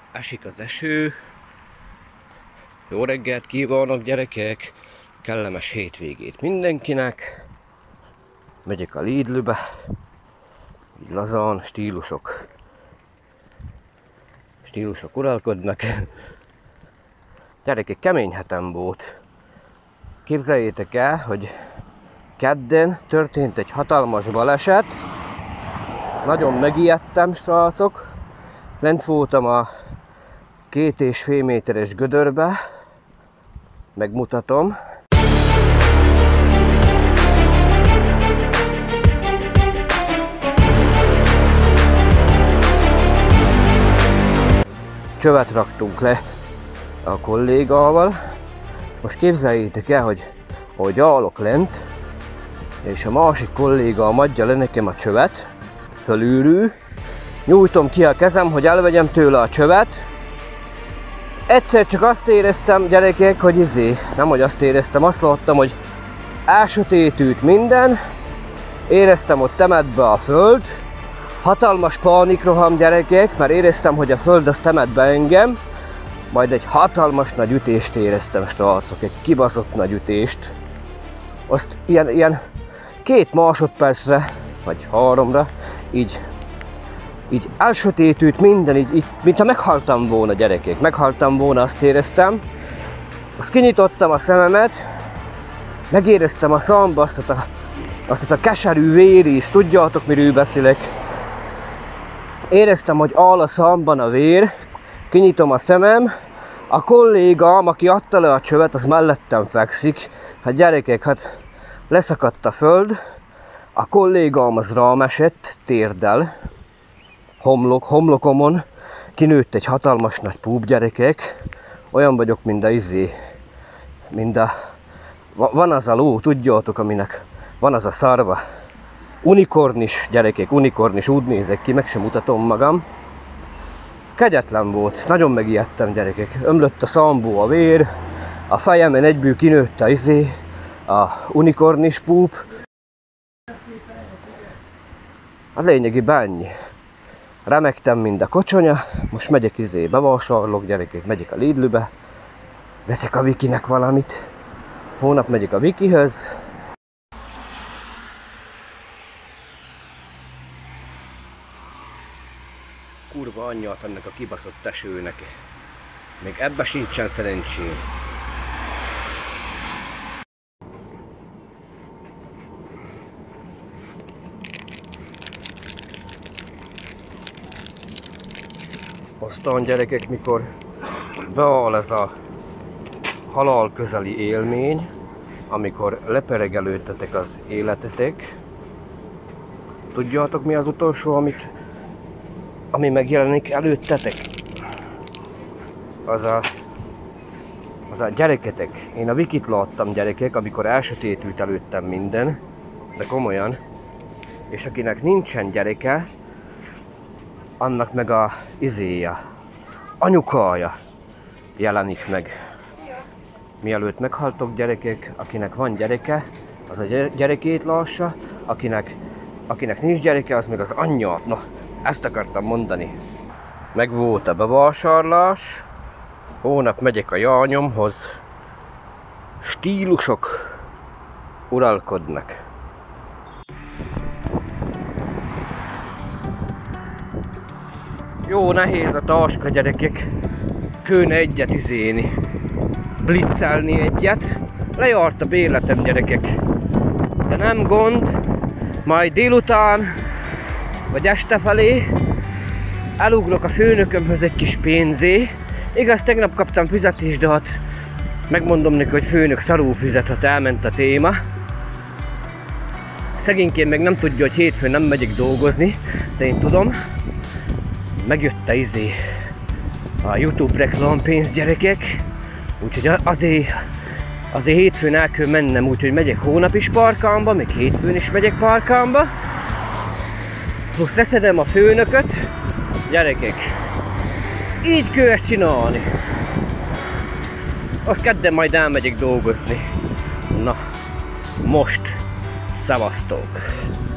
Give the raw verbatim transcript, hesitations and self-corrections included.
esik az eső. Jó reggelt kívánok, gyerekek! Kellemes hétvégét mindenkinek. Megyek a Lidlbe. Így lazán, stílusok. Stílusok uralkodnak. Gyerekek, kemény hetem volt. Képzeljétek el, hogy kedden történt egy hatalmas baleset. Nagyon megijedtem, srácok. Lent voltam a két és fél méteres gödörbe. Megmutatom. Csövet raktunk le a kollégával. Most képzeljétek el, hogy ahogy állok lent, és a másik kolléga adja le nekem a csövet, fölülről, nyújtom ki a kezem, hogy elvegyem tőle a csövet. Egyszer csak azt éreztem, gyerekek, hogy izé, nem hogy azt éreztem, azt láttam, hogy elsötétült minden, éreztem ott temet be a föld, hatalmas pánikroham, gyerekek, mert éreztem, hogy a föld az temet be engem, majd egy hatalmas nagy ütést éreztem, srácok, egy kibaszott nagy ütést. Azt ilyen, ilyen két másodpercre, vagy háromra, így, így elsötétült minden, így, így, mintha meghaltam volna, gyerekek, meghaltam volna, azt éreztem. Azt kinyitottam a szememet, megéreztem a szamba azt a, azt a keserű vérízt, tudjátok, miről beszélek. Éreztem, hogy áll a számban a vér, kinyitom a szemem, a kollégám, aki adta le a csövet, az mellettem fekszik. Hát gyerekek, hát leszakadt a föld, a kollégám az rám esett, térdel, homlok, homlokomon, kinőtt egy hatalmas nagy púp, gyerekek. Olyan vagyok, mint a izé, mint a, van az a ló, tudjátok, aminek van az a szarva. Unikornis, gyerekek, unikornis, úgy nézek ki, meg sem mutatom magam. Kegyetlen volt, nagyon megijedtem, gyerekek. Ömlött a szamból a vér, a fejemen egyből kinőtt a izé, a unikornis púp. A lényegében ennyi. Remegtem, mint a kocsonya, most megyek izé, bevásárolok, gyerekek, megyek a Lidlbe. Veszek a Vikinek valamit. Hónap megyek a Vikihöz. Kurva anyját ennek a kibaszott esőnek. Még ebbe sincsen szerencsém. Aztán, gyerekek, mikor beáll ez a halál közeli élmény, amikor lepereg előttetek az életetek, tudjátok, mi az utolsó, amit ami megjelenik előttetek? Az a, az a gyereketek. Én a Vikit láttam, gyerekek, amikor elsötétült előttem minden, de komolyan. És akinek nincsen gyereke, annak meg a izéja, anyukája jelenik meg. Mielőtt meghaltok, gyerekek, akinek van gyereke, az a gyerekét lássa, akinek, akinek nincs gyereke, az meg az anyját. No, ezt akartam mondani. Meg volt a bevásárlás. Hónap megyek a jányomhoz. Stílusok uralkodnak. Jó nehéz a táska, gyerekek. Kőne egyet izéni. Blitzelni egyet. Lejárt a béletem, gyerekek. De nem gond. Majd délután vagy este felé elugrok a főnökömhöz egy kis pénzé. Igaz, tegnap kaptam fizetést, de hát megmondom neki, hogy főnök szarul fizet, hát elment a téma. Szegénykén meg nem tudja, hogy hétfőn nem megyek dolgozni, de én tudom. Megjött a izé a YouTube reklámpénz, gyerekek. Úgyhogy azért, azért hétfőn el kell mennem, úgyhogy megyek hónap is parkámba, még hétfőn is megyek parkámba. Plusz leszedem a főnököt, gyerekek, így kell ezt csinálni. Azt kedden majd elmegyek dolgozni. Na, most szevasztok!